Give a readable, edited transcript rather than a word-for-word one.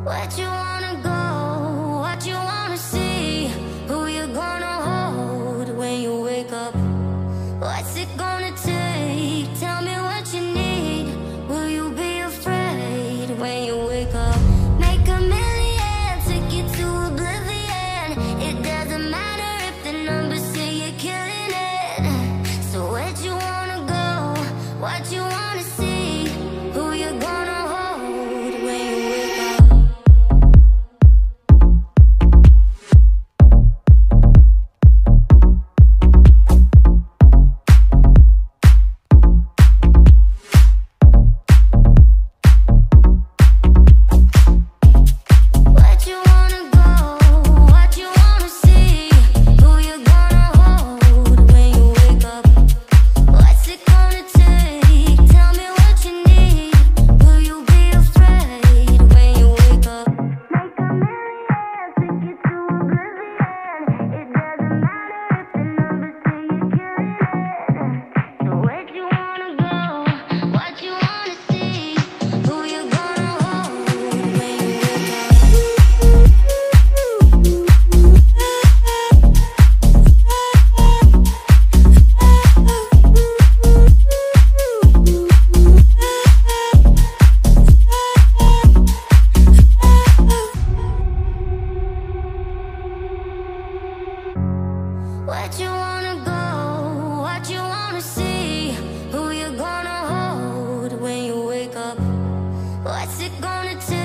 Where'd you wanna go? What you wanna see? Who you gonna hold when you wake up? What's it gonna take? Tell me what you need. Will you be afraid when you wake up? Make a million, take you to oblivion. It doesn't matter if the numbers say you're killing it. So where'd you wanna go? What you wanna see? Who you gonna hold when you wake up? Where'd you wanna go? What you wanna see? Who you gonna hold when you wake up? What's it gonna take?